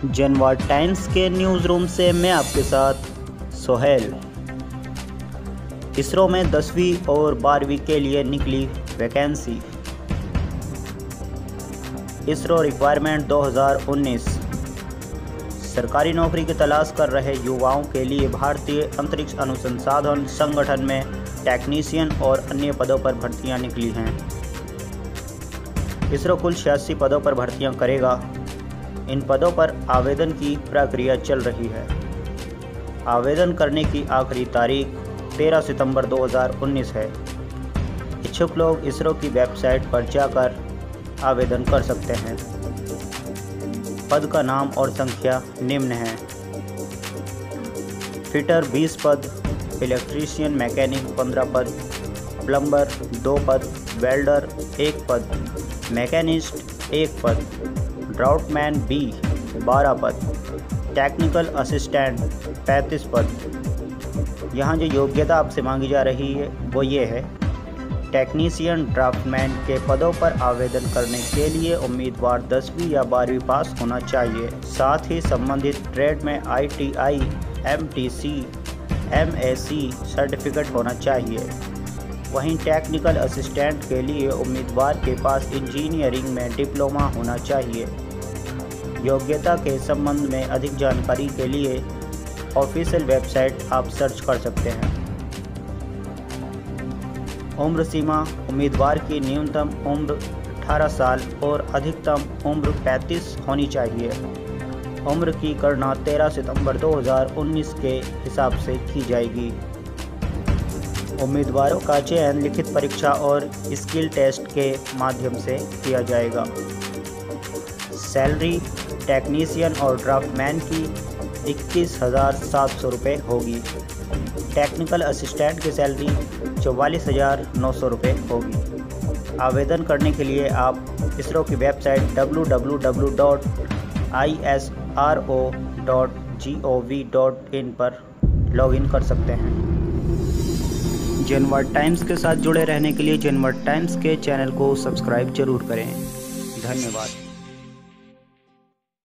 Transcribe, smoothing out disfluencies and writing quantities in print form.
जनवाद times के news room से मैं आपके साथ सोहेल। इसरो में 10वीं और 12वीं के लिए निकली वैकेंसी। इसरो रिक्वायरमेंट 2019। सरकारी नौकरी की तलाश कर रहे युवाओं के लिए भारतीय अंतरिक्ष अनुसंधान संगठन में टेक्नीशियन और अन्य पदों पर भर्तियां निकली हैं। इसरो कुल 86 पदों पर भर्तियां करेगा। इन पदों पर आवेदन की प्रक्रिया चल रही है। आवेदन करने की आखिरी तारीख 13 सितंबर 2019 है। इच्छुक लोग इसरो की वेबसाइट पर जाकर आवेदन कर सकते हैं। पद का नाम और संख्या निम्न है। फिटर 20 पद, इलेक्ट्रीशियन मैकेनिक 15 पद, प्लम्बर 2 पद, वेल्डर 1 पद, मैकेनिस्ट 1 पद, ड्राउटमैन बी 12 पद, टेक्निकल असिस्टेंट 35 पद। यहाँ जो योग्यता आपसे मांगी जा रही है वो ये है। टेक्नीशियन ड्राफ्टमैन के पदों पर आवेदन करने के लिए उम्मीदवार 10वीं या 12वीं पास होना चाहिए। साथ ही संबंधित ट्रेड में ITI, MTC, MAC सर्टिफिकेट होना चाहिए। वहीं टेक्निकल असिस्टेंट के लिए उम्मीदवार के पास इंजीनियरिंग में डिप्लोमा होना चाहिए। योग्यता के संबंध में अधिक जानकारी के लिए ऑफिशियल वेबसाइट आप सर्च कर सकते हैं। उम्र सीमा, उम्मीदवार की न्यूनतम उम्र 18 साल और अधिकतम उम्र 35 होनी चाहिए। उम्र की गणना 13 सितंबर 2019 के हिसाब से की जाएगी। उम्मीदवारों का चयन लिखित परीक्षा और स्किल टेस्ट के माध्यम से किया जाएगा। सैलरी टेक्नीशियन और ड्राफ्टमैन की 21,700 रुपये होगी। टेक्निकल असिस्टेंट की सैलरी 44,900 रुपये होगी। आवेदन करने के लिए आप इसरो की वेबसाइट www.isro.gov.in पर लॉगिन कर सकते हैं। जनवाद टाइम्स के साथ जुड़े रहने के लिए जनवाद टाइम्स के चैनल को सब्सक्राइब जरूर करें। धन्यवाद।